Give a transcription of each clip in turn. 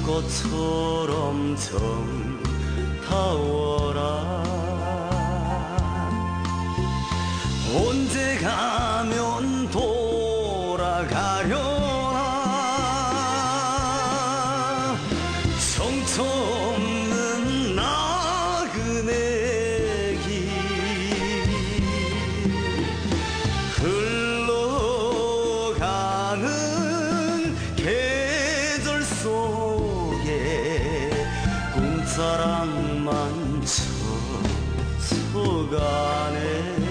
꽃처럼 정다워라. 언제 가면 돌아가려나. 정처 없는 나그네 길 흘러가는 계절 속에 꿈사랑만 젖어가네.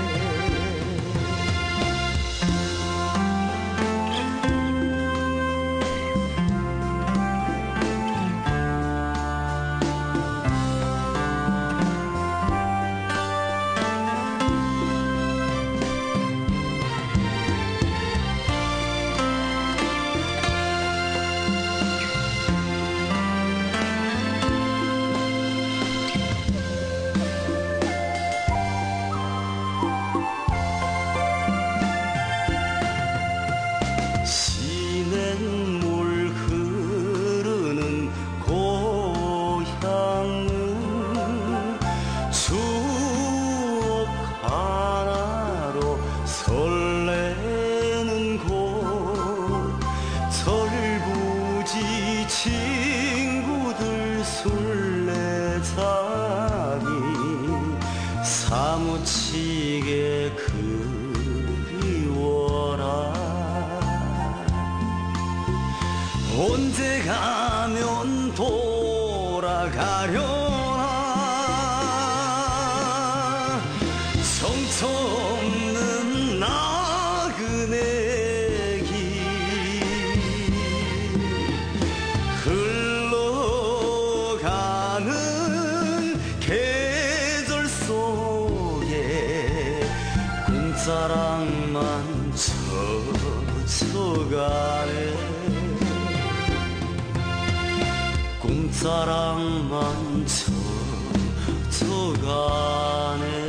물 흐르는 고향은 추억 하나로 설레는 곳. 절부지 친구들 술래잡이 사무치게 그리워라. 언제 가면 돌아가려나. 정처 없는 나그네 길 흘러가는 계절 속에 꿈사랑만 젖어가네. 꿈사랑만 젖어가네.